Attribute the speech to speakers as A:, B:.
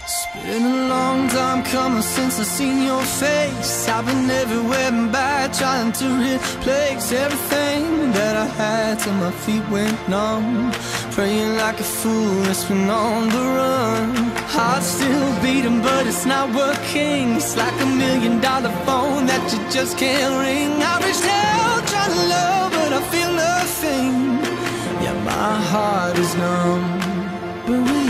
A: It's been a long time coming since I seen your face. I've been everywhere and back, trying to replace everything that I had till my feet went numb. Praying like a fool, it's been on the run. Heart's still beating, but it's not working. It's like $1 million phone that you just can't ring. I reached out trying to love, but I feel nothing. Yeah, my heart is numb. But